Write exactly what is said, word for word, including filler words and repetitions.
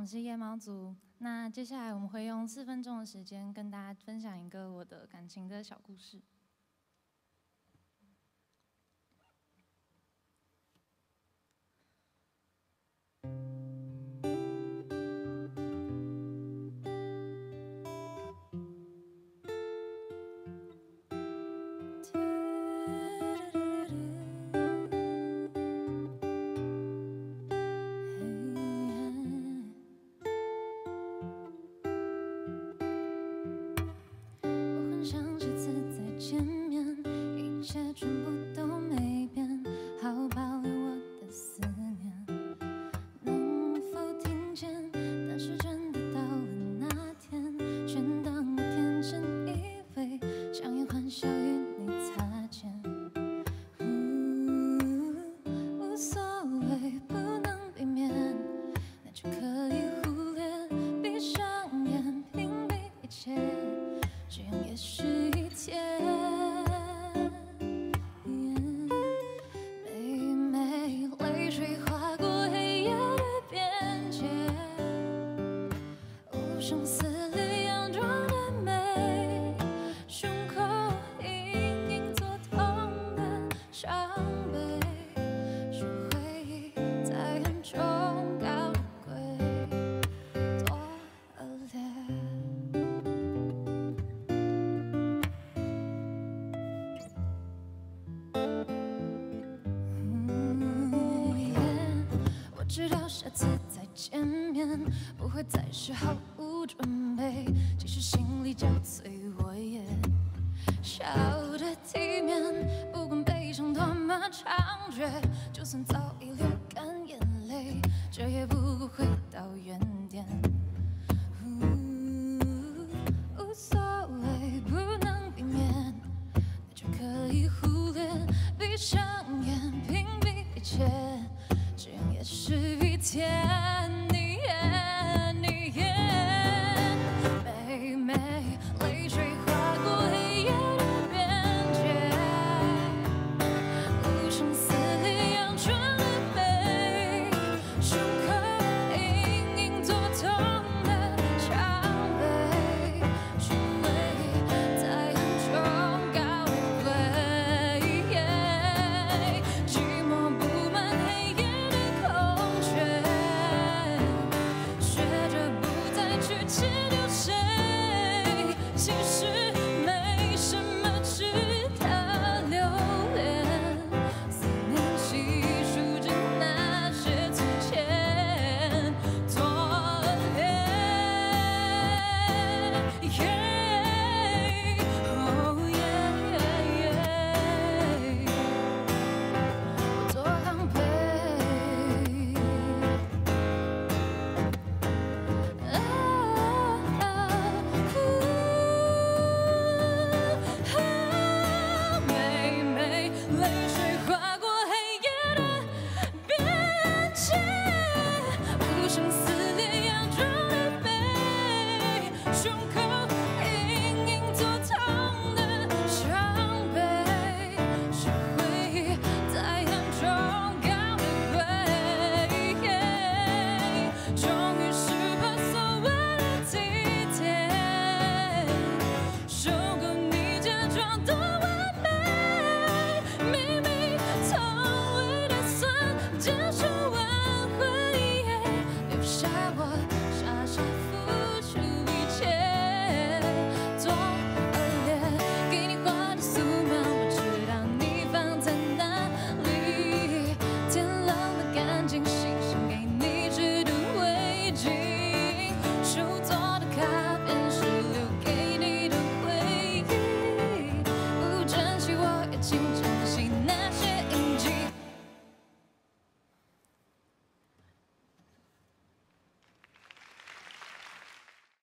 是夜猫族。那接下来我们会用四分钟的时间跟大家分享一个我的感情的小故事。 知道下次再见面不会再是毫无准备，即使心力交瘁，我也笑着体面。不管悲伤多么猖獗，就算早已流干眼泪，这也不过回到原点。无所谓，不能避免，那就可以忽略。闭上眼，屏蔽一切。这样也是一天。